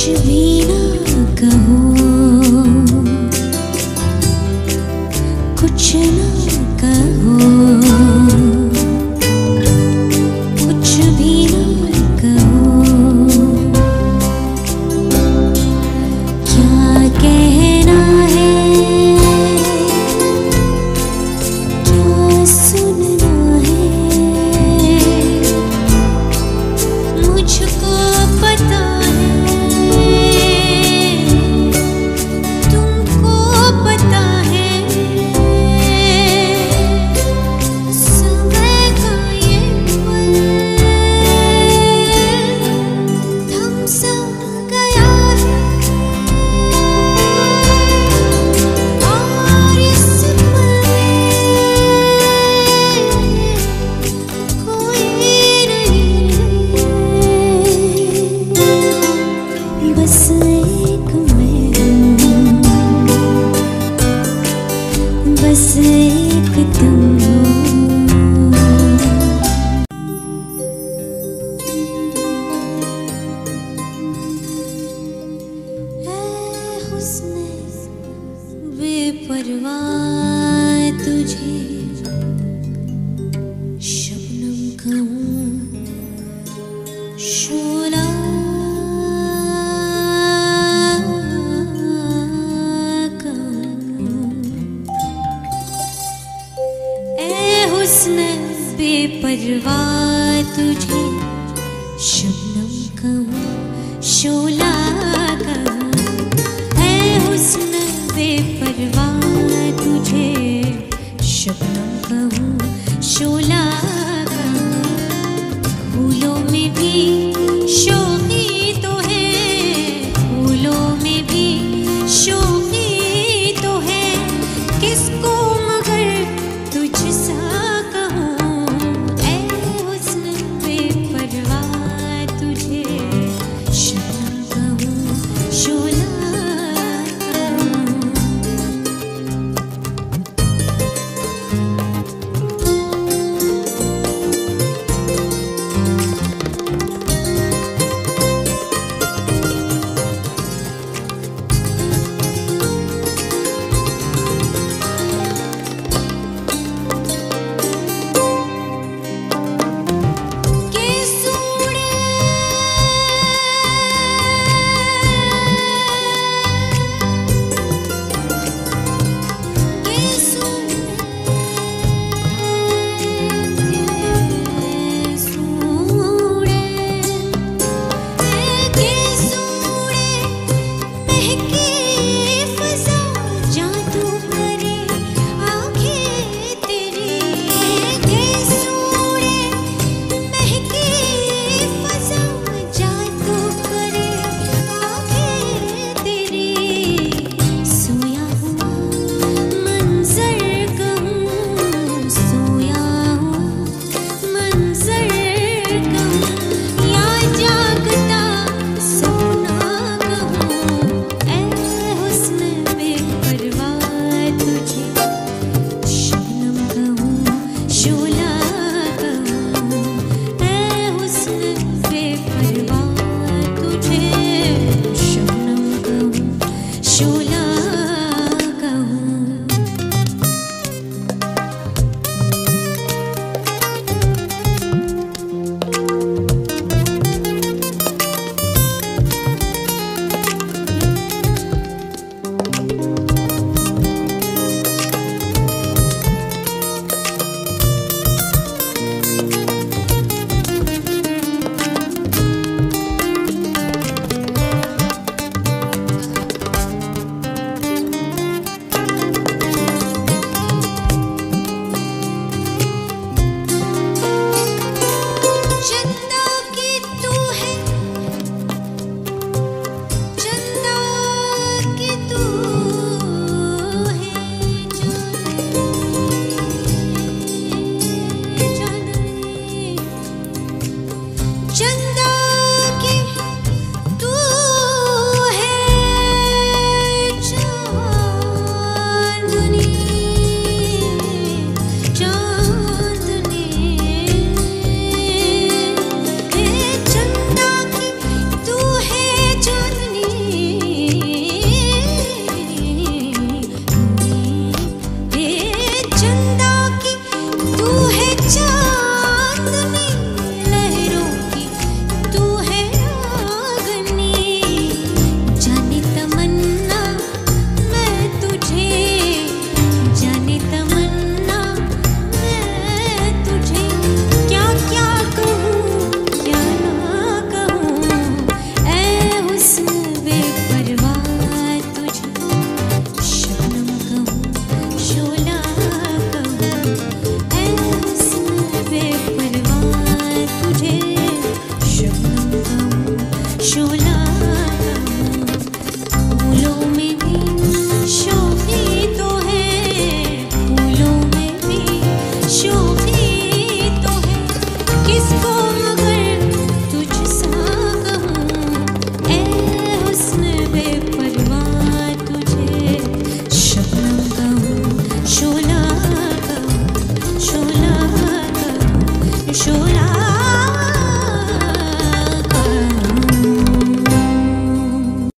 भी ना कहो, कुछ ना कहो, कुछ भी ना कहो, क्या कहना है, क्या सुनना है, मुझको पता है, तुमको पता है, समय का ये पल थम सा गया है, और इस पल में कोई नहीं है, बस एक मैं हूँ, बस एक तुम हो। ऐ हुस्न बेपरवाह तुझे शबनम कहूँ, शोला कहूँ। ऐ हुस्न बेपरवाह तुझे शबनम कहूँ, शोला कहूँ। ऐ हुस्न बेपरवाह तुझे शबनम कहूँ, शोला